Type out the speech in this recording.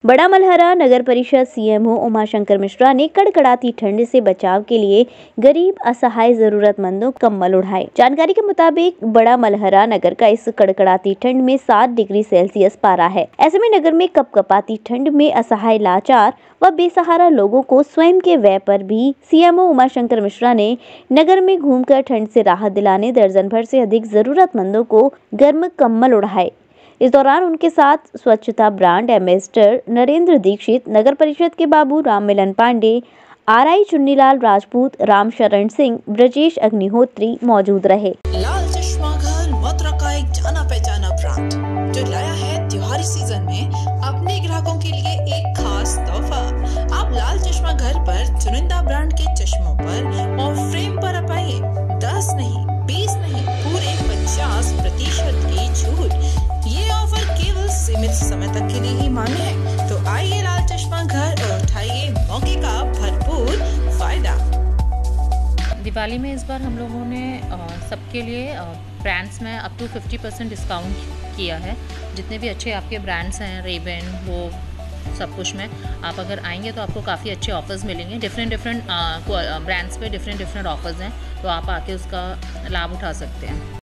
बड़ा मलहरा नगर परिषद सीएमओ उमाशंकर मिश्रा ने कड़कड़ाती ठंड से बचाव के लिए गरीब, असहाय, जरूरतमंदों को कंबल उड़ाए। जानकारी के मुताबिक बड़ा मलहरा नगर का इस कड़कड़ाती ठंड में 7 डिग्री सेल्सियस पारा है। ऐसे में नगर में कपकपाती ठंड में असहाय, लाचार व बेसहारा लोगों को स्वयं के व्यय पर भी सीएमओ उमाशंकर मिश्रा ने नगर में घूमकर ठंड से राहत दिलाने दर्जन भर से अधिक जरूरतमंदों को गर्म कंबल उड़ाए। इस दौरान उनके साथ स्वच्छता ब्रांड एम्बेसडर नरेंद्र दीक्षित, नगर परिषद के बाबू राम मिलन पांडे, आरआई चुन्नीलाल राजपूत, राम शरण सिंह, ब्रजेश अग्निहोत्री मौजूद रहे। लाल चश्मा घर मथुरा का एक जाना पहचाना ब्रांड जो लाया है त्योहारी सीजन में अपने ग्राहकों के लिए एक खास तोहफा। आप लाल चश्मा घर पर चुनिंदा ब्रांड के चश्मों पर और फ्रेम पर पाइए 10 नहीं, 20 नहीं, पूरे 50% की छूट। ये ऑफर केवल सीमित समय तक के लिए ही मान्य है, तो आइए लाल चश्मा घर और उठाइए मौके का भरपूर फायदा। दिवाली में इस बार हम लोगों ने सबके लिए ब्रांड्स में अप टू 50% डिस्काउंट किया है। जितने भी अच्छे आपके ब्रांड्स हैं, रेबन वो सब कुछ में आप अगर आएंगे तो आपको काफ़ी अच्छे ऑफर्स मिलेंगे। डिफरेंट ब्रांड्स पे डिफरेंट ऑफर्स हैं, तो आप आके उसका लाभ उठा सकते हैं।